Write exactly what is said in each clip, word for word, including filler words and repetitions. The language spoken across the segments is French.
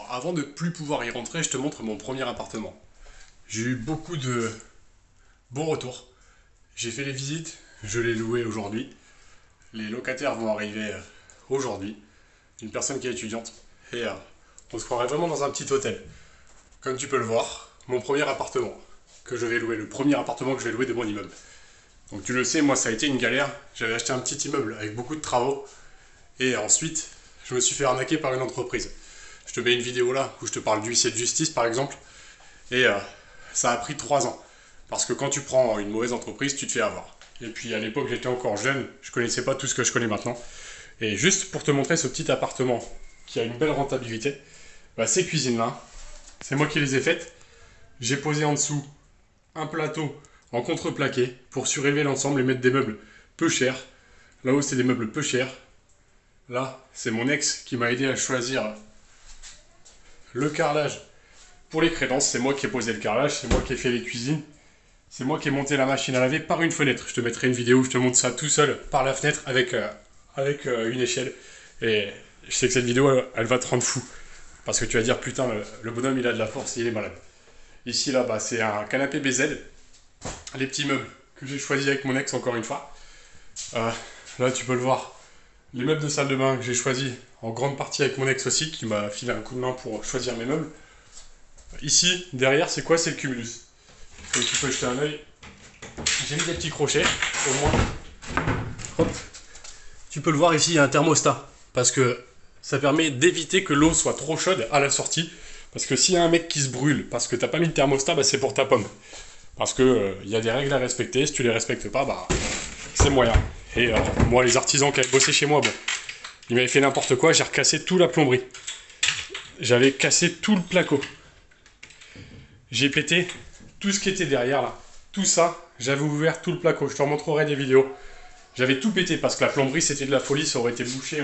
avant de plus pouvoir y rentrer, je te montre mon premier appartement. J'ai eu beaucoup de bons retours. J'ai fait les visites, je l'ai loué aujourd'hui. Les locataires vont arriver euh, aujourd'hui. Une personne qui est étudiante. Et euh, on se croirait vraiment dans un petit hôtel. Comme tu peux le voir, mon premier appartement que je vais louer, le premier appartement que je vais louer de mon immeuble. Donc tu le sais, moi ça a été une galère. J'avais acheté un petit immeuble avec beaucoup de travaux. Et ensuite, je me suis fait arnaquer par une entreprise. Je te mets une vidéo là où je te parle d'huissier de justice par exemple. Et euh, ça a pris trois ans. Parce que quand tu prends une mauvaise entreprise, tu te fais avoir. Et puis à l'époque, j'étais encore jeune, je connaissais pas tout ce que je connais maintenant. Et juste pour te montrer ce petit appartement qui a une belle rentabilité, bah, ces cuisines-là, c'est moi qui les ai faites. J'ai posé en dessous un plateau en contreplaqué pour surélever l'ensemble et mettre des meubles peu chers. Là-haut, c'est des meubles peu chers. Là, c'est mon ex qui m'a aidé à choisir le carrelage pour les crédences. C'est moi qui ai posé le carrelage, c'est moi qui ai fait les cuisines. C'est moi qui ai monté la machine à laver par une fenêtre. Je te mettrai une vidéo où je te montre ça tout seul par la fenêtre avec, euh, avec euh, une échelle. Et je sais que cette vidéo, elle, elle va te rendre fou. Parce que tu vas dire, putain, le, le bonhomme, il a de la force, il est malade. Ici, là, bah, c'est un canapé B Z. Les petits meubles que j'ai choisis avec mon ex, encore une fois. Euh, là, tu peux le voir. Les meubles de salle de bain que j'ai choisis en grande partie avec mon ex aussi, qui m'a filé un coup de main pour choisir mes meubles. Ici, derrière, c'est quoi? C'est le Cumulus. Et tu peux jeter un œil. J'ai mis des petits crochets, au moins. Hop. Tu peux le voir ici, il y a un thermostat. Parce que ça permet d'éviter que l'eau soit trop chaude à la sortie. Parce que s'il y a un mec qui se brûle parce que t'as pas mis le thermostat, bah c'est pour ta pomme. Parce que euh, y a des règles à respecter, si tu les respectes pas, bah c'est moyen. Et euh, moi, les artisans qui avaient bossé chez moi, bon, ils m'avaient fait n'importe quoi, j'ai recassé toute la plomberie. J'avais cassé tout le placo. J'ai pété tout ce qui était derrière là, tout ça, j'avais ouvert tout le placo, je te remontrerai des vidéos. J'avais tout pété parce que la plomberie c'était de la folie, ça aurait été bouché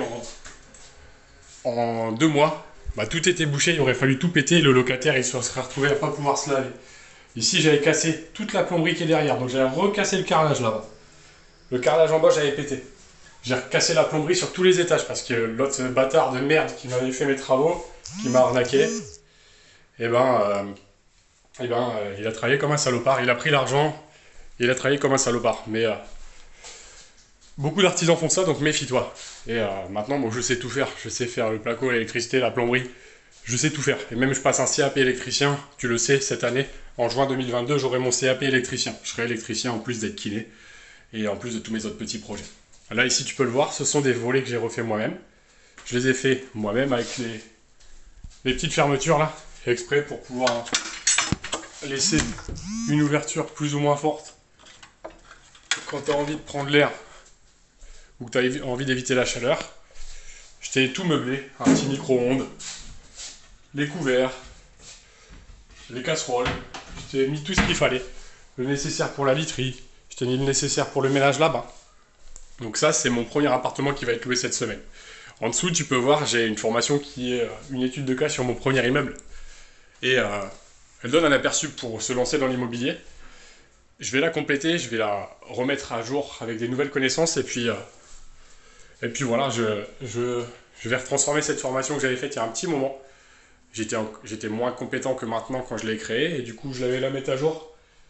en, en deux mois. Bah tout était bouché, il aurait fallu tout péter et le locataire il se serait retrouvé à pas pouvoir se laver. Ici j'avais cassé toute la plomberie qui est derrière, donc j'avais recassé le carrelage là-bas. Le carrelage en bas j'avais pété. J'ai recassé la plomberie sur tous les étages parce que l'autre bâtard de merde qui m'avait fait mes travaux, qui m'a arnaqué, et ben... Euh, Eh ben, euh, il a travaillé comme un salopard, il a pris l'argent, il a travaillé comme un salopard. Mais euh, beaucoup d'artisans font ça, donc méfie-toi. Et euh, maintenant, bon, je sais tout faire. Je sais faire le placo, l'électricité, la plomberie. Je sais tout faire. Et même, je passe un C A P électricien, tu le sais, cette année. En juin deux mille vingt-deux, j'aurai mon C A P électricien. Je serai électricien en plus d'être kiné. Et en plus de tous mes autres petits projets. Là, ici, tu peux le voir, ce sont des volets que j'ai refait moi-même. Je les ai fait moi-même avec les, les petites fermetures, là, exprès pour pouvoir... laisser une ouverture plus ou moins forte quand tu as envie de prendre l'air ou que tu as envie d'éviter la chaleur. Je t'ai tout meublé, un petit micro-ondes, les couverts, les casseroles, je t'ai mis tout ce qu'il fallait, le nécessaire pour la literie, je t'ai mis le nécessaire pour le ménage là-bas. Donc ça, c'est mon premier appartement qui va être loué cette semaine. En dessous, tu peux voir, j'ai une formation qui est une étude de cas sur mon premier immeuble. Et euh, elle donne un aperçu pour se lancer dans l'immobilier. Je vais la compléter, je vais la remettre à jour avec des nouvelles connaissances et puis, euh, et puis voilà, je, je, je vais transformer cette formation que j'avais faite il y a un petit moment. J'étais, j'étais moins compétent que maintenant quand je l'ai créée et du coup je vais la mettre à jour.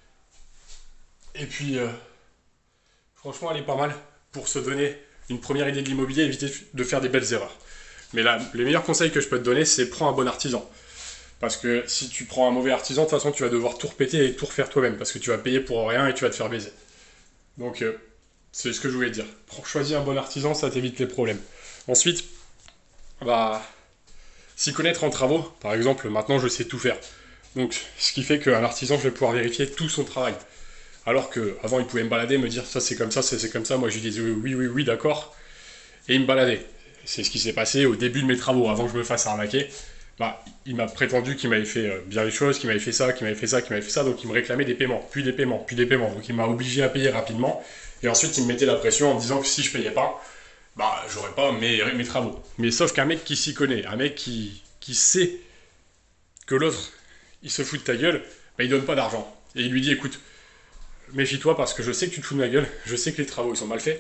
Et puis euh, franchement elle est pas mal pour se donner une première idée de l'immobilier et éviter de faire des belles erreurs. Mais là, les meilleurs conseils que je peux te donner, c'est prends un bon artisan. Parce que si tu prends un mauvais artisan, de toute façon, tu vas devoir tout repéter et tout refaire toi-même. Parce que tu vas payer pour rien et tu vas te faire baiser. Donc, euh, c'est ce que je voulais te dire. Choisis un bon artisan, ça t'évite les problèmes. Ensuite, bah, s'y connaître en travaux. Par exemple, maintenant, je sais tout faire. Donc, ce qui fait qu'un artisan, je vais pouvoir vérifier tout son travail. Alors qu'avant, il pouvait me balader, me dire ça c'est comme ça, ça c'est comme ça. Moi, je lui disais oui, oui, oui, d'accord. Et il me baladait. C'est ce qui s'est passé au début de mes travaux, avant que je me fasse arnaquer. Bah, il m'a prétendu qu'il m'avait fait bien les choses, qu'il m'avait fait ça, qu'il m'avait fait ça, qu'il m'avait fait ça, donc il me réclamait des paiements, puis des paiements, puis des paiements. Donc il m'a obligé à payer rapidement, et ensuite il me mettait la pression en me disant que si je payais pas, bah j'aurais pas mes, mes travaux. Mais sauf qu'un mec qui s'y connaît, un mec qui, qui sait que l'autre, il se fout de ta gueule, bah il donne pas d'argent. Et il lui dit, écoute, méfie-toi parce que je sais que tu te fous de ma gueule, je sais que les travaux ils sont mal faits,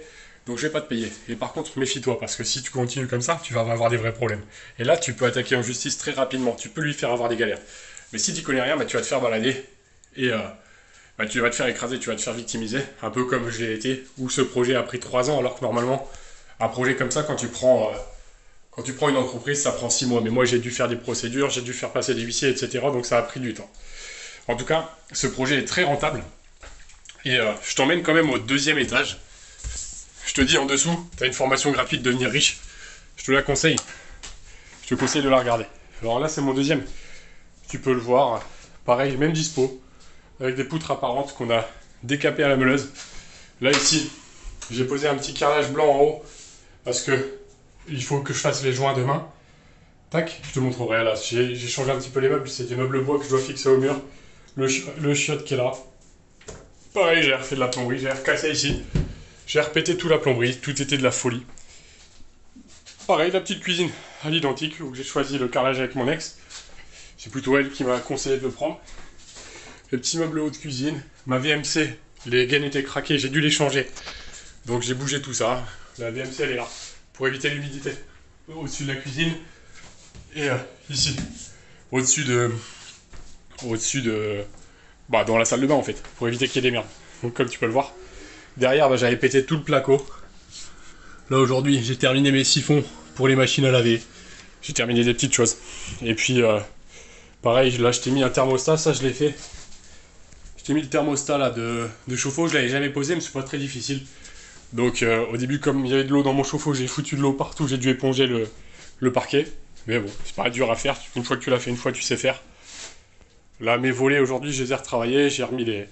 Donc je vais pas te payer. Et par contre, méfie-toi, parce que si tu continues comme ça, tu vas avoir des vrais problèmes. Et là, tu peux attaquer en justice très rapidement. Tu peux lui faire avoir des galères. Mais si tu connais rien, bah, tu vas te faire balader. Et euh, bah, tu vas te faire écraser, tu vas te faire victimiser. Un peu comme je l'ai été, où ce projet a pris trois ans, alors que normalement, un projet comme ça, quand tu prends, euh, quand tu prends une entreprise, ça prend six mois. Mais moi, j'ai dû faire des procédures, j'ai dû faire passer des huissiers, et cetera. Donc ça a pris du temps. En tout cas, ce projet est très rentable. Et euh, je t'emmène quand même au deuxième étage. Je te dis en dessous, tu as une formation gratuite Devenir riche. Je te la conseille. Je te conseille de la regarder. Alors là, c'est mon deuxième. Tu peux le voir. Pareil, même dispo. Avec des poutres apparentes qu'on a décapées à la meuleuse. Là, ici, j'ai posé un petit carrelage blanc en haut. Parce que il faut que je fasse les joints demain. Tac, je te montrerai là. J'ai changé un petit peu les meubles. C'est des meubles bois que je dois fixer au mur. Le, chi le chiotte qui est là. Pareil, j'ai refait de la plomberie. J'ai recassé ici. J'ai repété tout la plomberie, tout était de la folie. Pareil, la petite cuisine à l'identique, où j'ai choisi le carrelage avec mon ex. C'est plutôt elle qui m'a conseillé de le prendre. Les petits meubles haut de cuisine, ma V M C, les gaines étaient craquées, j'ai dû les changer. Donc j'ai bougé tout ça. La V M C elle est là, pour éviter l'humidité. Au-dessus de la cuisine, et euh, ici, au-dessus de... Au-dessus de... Bah dans la salle de bain en fait, pour éviter qu'il y ait des merdes. Donc comme tu peux le voir. Derrière, bah, j'avais pété tout le placo. Là, aujourd'hui, j'ai terminé mes siphons pour les machines à laver. J'ai terminé des petites choses. Et puis, euh, pareil, là, je t'ai mis un thermostat. Ça, je l'ai fait. Je t'ai mis le thermostat là, de, de chauffe-eau. Je l'avais jamais posé, mais c'est pas très difficile. Donc, euh, au début, comme il y avait de l'eau dans mon chauffe-eau, j'ai foutu de l'eau partout. J'ai dû éponger le, le parquet. Mais bon, c'est pas dur à faire. Une fois que tu l'as fait, une fois, tu sais faire. Là, mes volets, aujourd'hui, je les ai retravaillés. J'ai remis les...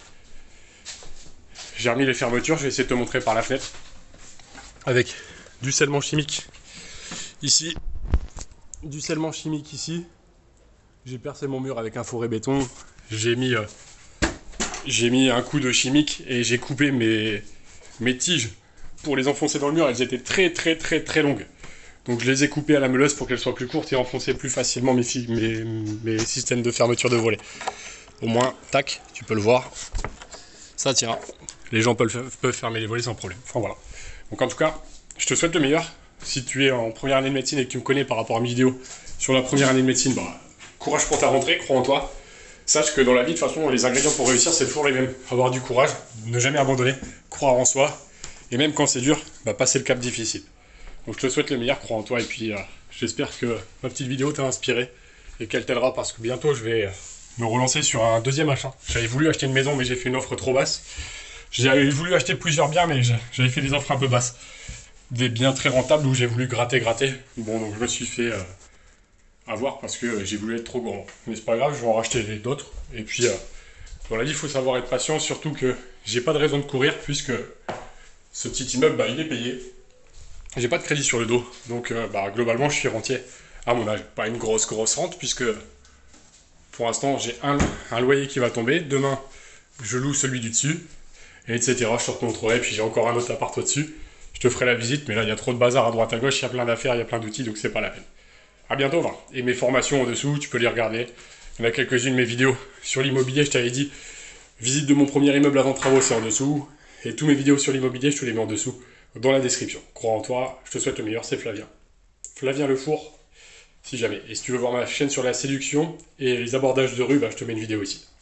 J'ai remis les fermetures, je vais essayer de te montrer par la fenêtre. Avec du scellement chimique ici, du scellement chimique ici. J'ai percé mon mur avec un forêt béton. J'ai mis, euh, j'ai mis un coup de chimique et j'ai coupé mes, mes tiges pour les enfoncer dans le mur. Elles étaient très très très très longues. Donc je les ai coupées à la meuleuse pour qu'elles soient plus courtes et enfoncer plus facilement mes, mes, mes systèmes de fermeture de volets. Au moins, tac, tu peux le voir. Ça tient. Les gens peuvent, peuvent fermer les volets sans problème. Enfin voilà. Donc en tout cas, je te souhaite le meilleur. Si tu es en première année de médecine et que tu me connais par rapport à mes vidéos sur la première année de médecine, bah, courage pour ta rentrée, crois en toi. Sache que dans la vie, de toute façon, les ingrédients pour réussir, c'est toujours les mêmes. Avoir du courage, ne jamais abandonner, croire en soi. Et même quand c'est dur, bah, passer le cap difficile. Donc je te souhaite le meilleur, crois en toi. Et puis euh, j'espère que ma petite vidéo t'a inspiré et qu'elle t'aidera parce que bientôt, je vais me relancer sur un deuxième achat. J'avais voulu acheter une maison, mais j'ai fait une offre trop basse. J'avais voulu acheter plusieurs biens, mais j'avais fait des offres un peu basses. Des biens très rentables où j'ai voulu gratter, gratter. Bon, donc je me suis fait euh, avoir parce que j'ai voulu être trop grand. Mais c'est pas grave, je vais en racheter d'autres. Et puis, euh, dans la vie, il faut savoir être patient, surtout que j'ai pas de raison de courir puisque ce petit immeuble, bah, il est payé. J'ai pas de crédit sur le dos. Donc, euh, bah, globalement, je suis rentier à mon âge. Pas une grosse, grosse rente puisque pour l'instant, j'ai un, un loyer qui va tomber. Demain, je loue celui du dessus. Et etc. Je te montrerai, puis j'ai encore un autre appart au-dessus. Je te ferai la visite, mais là, il y a trop de bazar à droite à gauche, il y a plein d'affaires, il y a plein d'outils, donc c'est pas la peine. A bientôt, va. Et mes formations en dessous, tu peux les regarder. Il y en a quelques-unes, mes vidéos sur l'immobilier, je t'avais dit, visite de mon premier immeuble avant travaux, c'est en dessous. Et tous mes vidéos sur l'immobilier, je te les mets en dessous, dans la description. Crois en toi, je te souhaite le meilleur, c'est Flavien. Flavien Le Four, si jamais. Et si tu veux voir ma chaîne sur la séduction et les abordages de rue, bah, je te mets une vidéo ici.